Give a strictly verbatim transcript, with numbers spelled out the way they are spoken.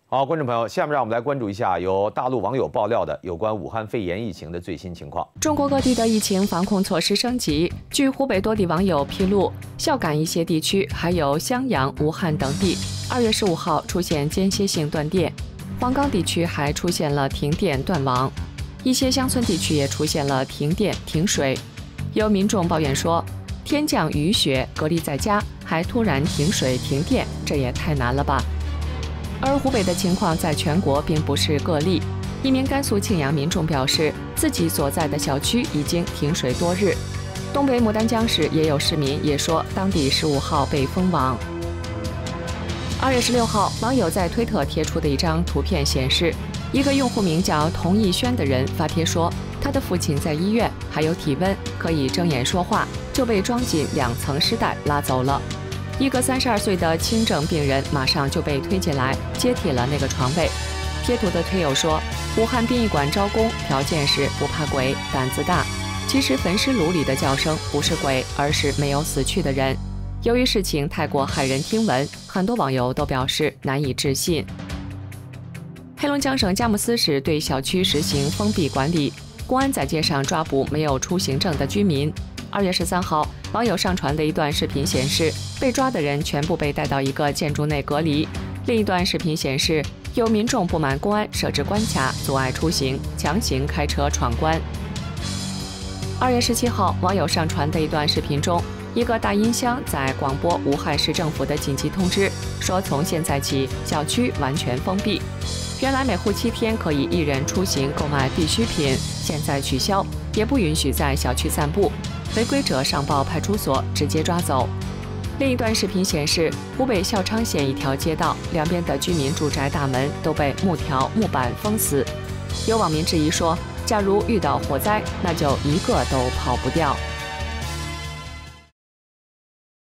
好，观众朋友，下面让我们来关注一下由大陆网友爆料的有关武汉肺炎疫情的最新情况。 中国各地的疫情防控措施升级。据湖北多地网友披露，孝感一些地区，还有襄阳、武汉等地，二月十五号出现间歇性断电，黄冈地区还出现了停电断网，一些乡村地区也出现了停电停水。有民众抱怨说，天降雨雪，隔离在家，还突然停水停电，这也太难了吧。而湖北的情况在全国并不是个例。一名甘肃庆阳民众表示，自己所在的小区已经停水多日。东北牡丹江市也有市民也说，当地十五号被封网。二月十六号，网友在推特贴出的一张图片显示，一个用户名叫童逸轩的人发帖说，他的父亲在医院，还有体温，可以睁眼说话，就被装进两层尸袋拉走了。一个三十二岁的轻症病人马上就被推进来，接替了那个床位。贴图的推友说，武汉殡仪馆招工条件是不怕鬼，胆子大。其实焚尸炉里的叫声不是鬼，而是没有死去的人。由于事情太过骇人听闻，很多网友都表示难以置信。黑龙江省佳木斯市对小区实行封闭管理，公安在街上抓捕没有出行证的居民。二月十三号，网友上传的一段视频显示，被抓的人全部被带到一个建筑内隔离。另一段视频显示，有民众不满公安设置关卡，阻碍出行，强行开车闯关。二月十七号，网友上传的一段视频中，一个大音箱在广播武汉市政府的紧急通知，说从现在起，小区完全封闭。原来每户七天可以一人出行购买必需品，现在取消，也不允许在小区散步。违规者上报派出所，直接抓走。另一段视频显示，湖北孝昌县一条街道两边的居民住宅大门都被木条、木板封死。有网民质疑说，假如遇到火灾，那就一个都跑不掉。